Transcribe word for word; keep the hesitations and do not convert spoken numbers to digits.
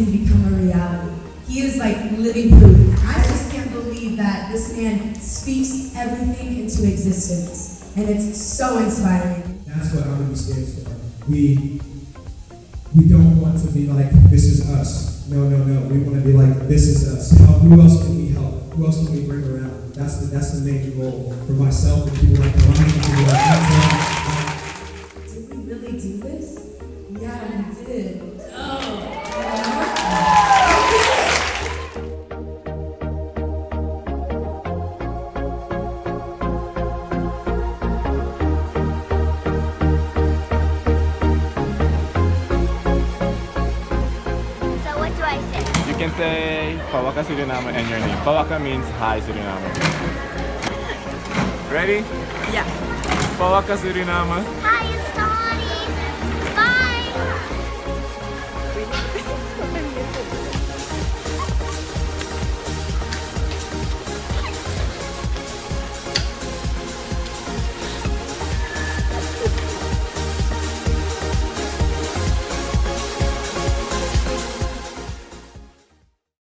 can become a reality. He is like living proof. I just can't believe that this man speaks everything into existence. And it's so inspiring. That's what immaBEAST stands for. We, we don't want to be like, this is us. No, no, no. We want to be like, this is us. How, who else can we help? Who else can we bring around? That's the, that's the main goal for myself and people like Ryan and people like Anton. Did we really do this? Yeah, we did. Oh. You can say Fawaka Suriname and your name. Fawaka means hi Suriname. Ready? Yeah. Fawaka Suriname.